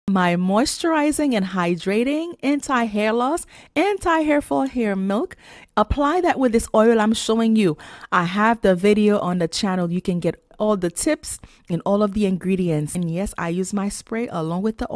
My moisturizing and hydrating anti-hair loss, anti-hair fall hair milk. Apply that with this oil I'm showing you. I have the video on the channel. You can get all the tips and all of the ingredients. And yes, I use my spray along with the oil.